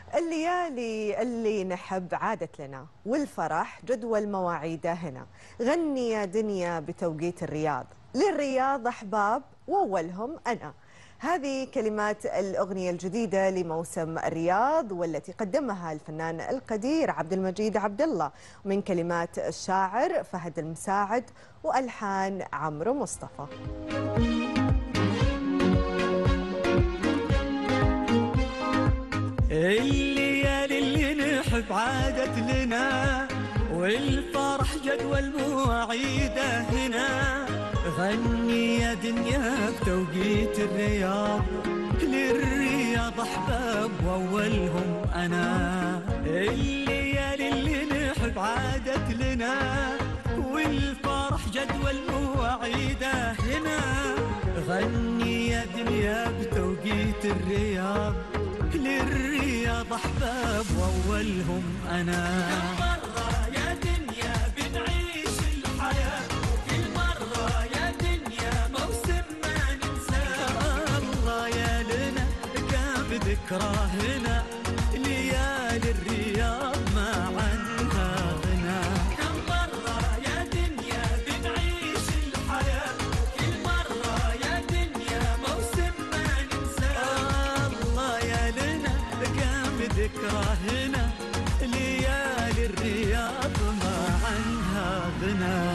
الليالي اللي نحب عادت لنا، والفرح جدول مواعيده هنا. غني يا دنيا بتوقيت الرياض، للرياض أحباب وأولهم أنا. هذه كلمات الأغنية الجديدة لموسم الرياض، والتي قدمها الفنان القدير عبد المجيد عبد الله، من كلمات الشاعر فهد المساعد وألحان عمرو مصطفى. الليالي اللي نحب عادت لنا، والفرح جدول مواعيده هنا. غني يا دنيا بتوقيت الرياض، للرياض احباب واولهم انا. الليالي اللي نحب عادت لنا، والفرح جدول مواعيده هنا. غني يا دنيا بتوقيت الرياض، للرياض احباب واولهم انا. كل مره يا دنيا بنعيش الحياه، كل مره يا دنيا موسم ما ننساه. الله يا لنا كم ذكرى هنا، ليالي الرياض ما عنها غنى. كم مره يا دنيا بنعيش الحياه، كل مره يا دنيا موسم ما ننساه. الله يا لنا كم ذكرى هنا، ليالي الرياض ما عنها غنى.